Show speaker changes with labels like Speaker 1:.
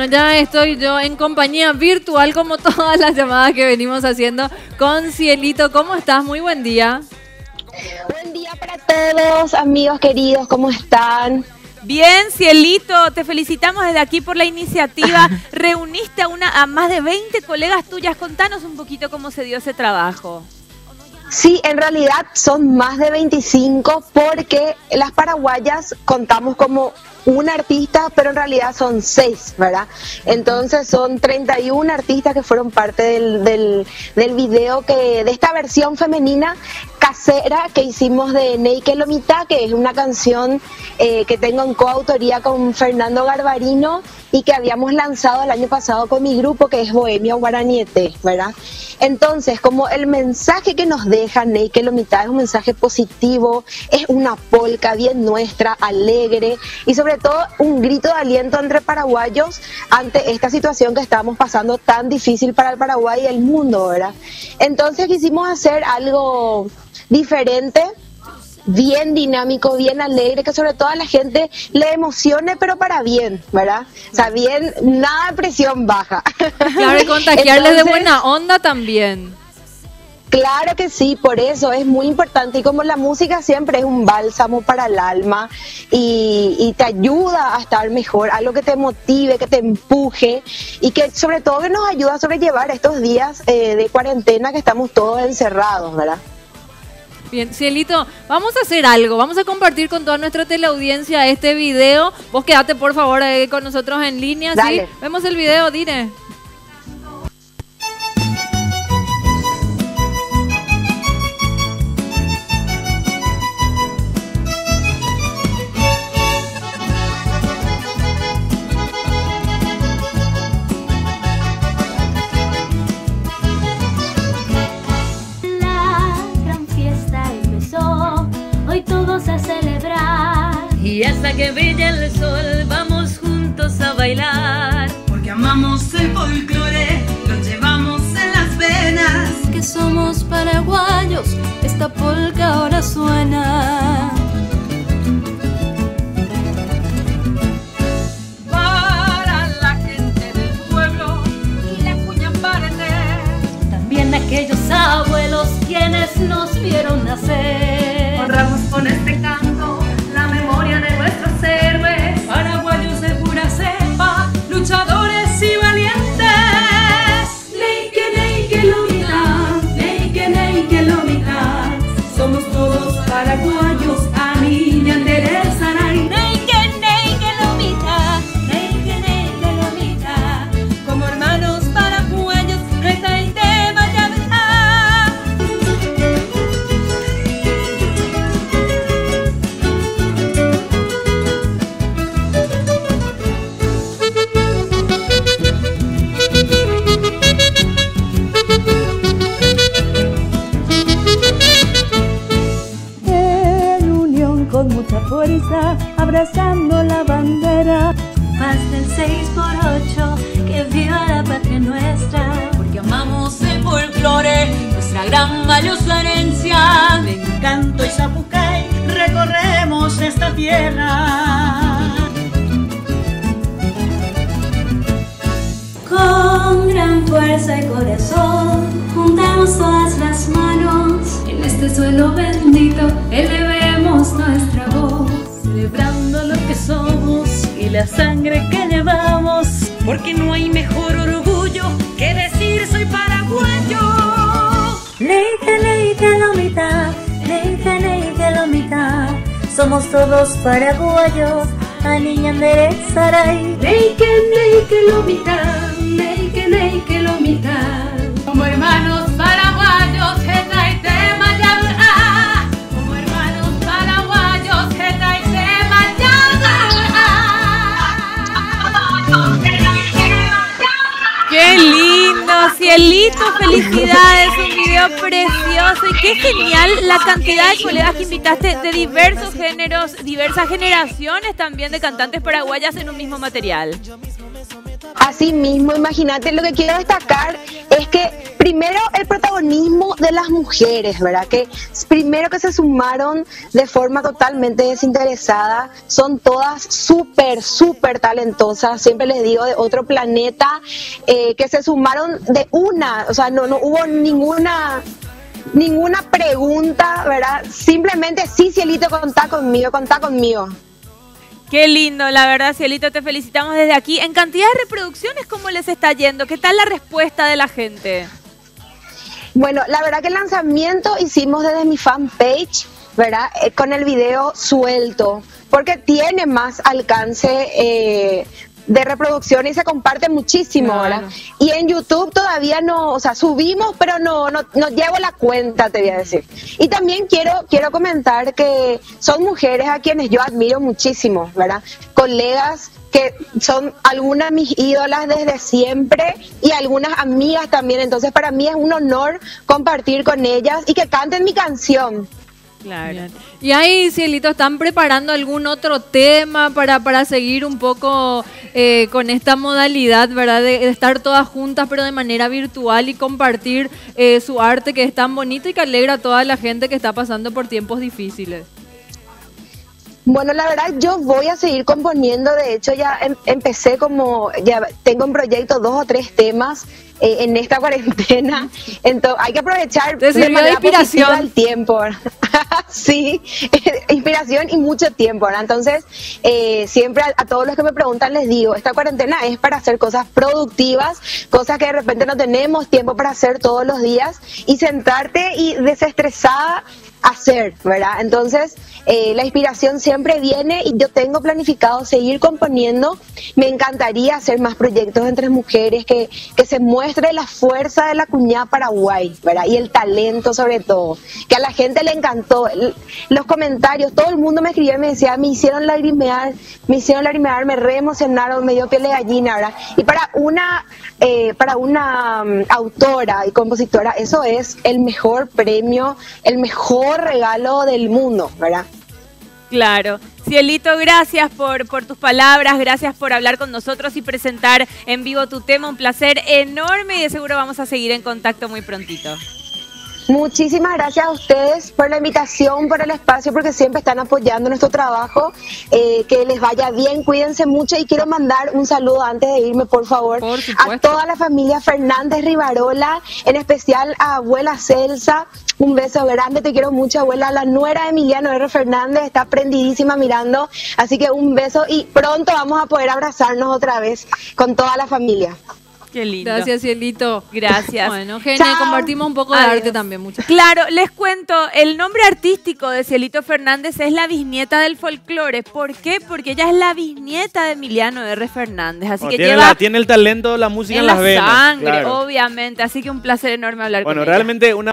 Speaker 1: Bueno, ya estoy yo en compañía virtual como todas las llamadas que venimos haciendo con Cielito. ¿Cómo estás? Muy buen día.
Speaker 2: Buen día para todos, amigos queridos, ¿cómo están?
Speaker 3: Bien, Cielito, te felicitamos desde aquí por la iniciativa. Reuniste a más de 20 colegas tuyas. Contanos un poquito cómo se dio ese trabajo.
Speaker 2: Sí, en realidad son más de 25 porque las paraguayas contamos como un artista, pero en realidad son 6, ¿verdad? Entonces son 31 artistas que fueron parte del video de esta versión femenina casera que hicimos de Ney que lo mitad, que es una canción que tengo en coautoría con Fernando Garbarino y que habíamos lanzado el año pasado con mi grupo, que es Bohemia Guaraniete, ¿verdad? Entonces, como el mensaje que nos deja Ney que lo mitad es un mensaje positivo, es una polca bien nuestra, alegre y sobre todo un grito de aliento entre paraguayos ante esta situación que estamos pasando tan difícil para el Paraguay y el mundo, ¿verdad? Entonces quisimos hacer algo diferente, bien dinámico, bien alegre, que sobre todo a la gente le emocione, pero para bien, ¿verdad? O sea, bien, nada de presión baja.
Speaker 1: Claro, y contagiarles de buena onda también.
Speaker 2: Claro que sí, por eso es muy importante, y como la música siempre es un bálsamo para el alma y te ayuda a estar mejor, algo que te motive, que te empuje y que sobre todo que nos ayuda a sobrellevar estos días de cuarentena que estamos todos encerrados, ¿verdad?
Speaker 1: Bien, Cielito, vamos a hacer algo, vamos a compartir con toda nuestra teleaudiencia este video. Vos quedate por favor con nosotros en línea,
Speaker 2: Dale.
Speaker 1: ¿sí? Vemos el video, Dire.
Speaker 4: Y hasta que brille el sol vamos juntos a bailar,
Speaker 5: porque amamos el folclore, lo llevamos en las venas.
Speaker 6: Que somos paraguayos, esta polca ahora suena.
Speaker 4: para la gente del pueblo y la cuña parte,
Speaker 6: También aquellos abuelos quienes nos vieron nacer.
Speaker 5: Honramos con este canto la memoria de nuestros héroes,
Speaker 4: paraguayos de pura cepa, luchadores y valientes.
Speaker 5: Ney que lo mitad, ney que lo mitad. Somos todos paraguayos, a niña enderezarán.
Speaker 4: Ney que lo mitad, ney que lo mitad. Como hermanos paraguayos, reta y te vaya a
Speaker 6: En unión con mucha fuerza, abrazando la bandera.
Speaker 4: Más del 6x8 que viva la patria nuestra, porque amamos el folclore, nuestra gran valiosa herencia.
Speaker 5: De encanto y zapucay recorremos esta tierra.
Speaker 6: Con gran fuerza y corazón, juntamos todas las manos. En este suelo bendito, elevemos nuestra voz.
Speaker 4: Celebrando lo que somos y la sangre que llevamos, porque no hay mejor orgullo que decir soy paraguayo.
Speaker 6: Ley que la mitad, ley que la mitad. Somos todos paraguayos, a niña enderezaray.
Speaker 5: Ney que lo mitad, ney que lo mitad.
Speaker 4: Como hermanos paraguayos, jeta y tema ya. Como hermanos paraguayos, jeta y tema ya. ¡Qué lindo, Cielito! ¡Felicidades! Un video precioso y qué genial la cantidad de colegas que invitaste de diversos géneros, diversas generaciones también de cantantes paraguayas en un mismo material.
Speaker 2: Así mismo, imagínate, lo que quiero destacar es que primero el protagonismo de las mujeres, ¿verdad? Que primero que se sumaron de forma totalmente desinteresada, son todas súper talentosas, siempre les digo, de otro planeta, que se sumaron de una, o sea, no hubo ninguna pregunta, ¿verdad? Simplemente sí, Cielito, contá conmigo.
Speaker 3: Qué lindo, la verdad, Cielito, te felicitamos desde aquí. En cantidad de reproducciones, ¿cómo les está yendo? ¿Qué tal la respuesta de la gente?
Speaker 2: Bueno, la verdad que el lanzamiento hicimos desde mi fanpage, ¿verdad? Con el video suelto, porque tiene más alcance de reproducción y se comparte muchísimo,
Speaker 1: Claro.
Speaker 2: ¿verdad? Y en YouTube todavía no, o sea, subimos, pero no llevo la cuenta, te voy a decir. Y también quiero comentar que son mujeres a quienes yo admiro muchísimo, ¿verdad? Colegas que son algunas mis ídolas desde siempre y algunas amigas también, entonces para mí es un honor compartir con ellas y que canten mi canción.
Speaker 3: Claro.
Speaker 1: Bien. Y ahí, Cielito, ¿están preparando algún otro tema para seguir un poco con esta modalidad, ¿verdad? De estar todas juntas, pero de manera virtual y compartir su arte que es tan bonito y que alegra a toda la gente que está pasando por tiempos difíciles.
Speaker 2: Bueno, la verdad yo voy a seguir componiendo, de hecho ya empecé ya tengo en proyecto 2 o 3 temas en esta cuarentena, entonces hay que aprovechar
Speaker 1: Te sirvió de
Speaker 2: manera
Speaker 1: inspiración.
Speaker 2: positiva el tiempo, ¿verdad? Sí, inspiración y mucho tiempo, ¿verdad? Entonces siempre a todos los que me preguntan les digo, esta cuarentena es para hacer cosas productivas, cosas que de repente no tenemos tiempo para hacer todos los días y sentarte y desestresada hacer, ¿verdad? Entonces, la inspiración siempre viene y yo tengo planificado seguir componiendo. Me encantaría hacer más proyectos entre mujeres, que se muestre la fuerza de la cuñada Paraguay, ¿verdad? Y el talento sobre todo, que a la gente le encantó. Los comentarios, todo el mundo me escribía y me decía, me hicieron lagrimear, me re emocionaron, me dio piel de gallina, ¿verdad? Y para una autora y compositora, eso es el mejor premio, el mejor regalo del mundo, ¿verdad?
Speaker 3: Claro. Cielito, gracias por tus palabras, gracias por hablar con nosotros y presentar en vivo tu tema. Un placer enorme y de seguro vamos a seguir en contacto muy prontito.
Speaker 2: Muchísimas gracias a ustedes por la invitación, por el espacio, porque siempre están apoyando nuestro trabajo. Que les vaya bien, cuídense mucho y quiero mandar un saludo antes de irme, por favor,
Speaker 1: Por
Speaker 2: a
Speaker 1: supuesto.
Speaker 2: toda la familia Fernández Rivarola, en especial a abuela Celsa. Un beso grande, te quiero mucho, abuela. La nuera de Emiliano R. Fernández está prendidísima mirando, así que un beso y pronto vamos a poder abrazarnos otra vez con toda la familia.
Speaker 3: Qué lindo.
Speaker 1: Gracias, Cielito.
Speaker 3: Gracias.
Speaker 1: Bueno, genial,
Speaker 2: Chao.
Speaker 1: compartimos un poco de
Speaker 3: Adiós.
Speaker 1: arte también, muchas
Speaker 3: Claro, les cuento, el nombre artístico de Cielito Fernández es la bisnieta del folclore. ¿Por qué? Porque ella es la bisnieta de Emiliano R. Fernández. Así que lleva
Speaker 7: tiene el talento, la música en
Speaker 3: en
Speaker 7: las
Speaker 3: la
Speaker 7: venas.
Speaker 3: sangre,
Speaker 7: claro.
Speaker 3: obviamente. Así que un placer enorme hablar con
Speaker 7: Bueno,
Speaker 3: ella.
Speaker 7: realmente una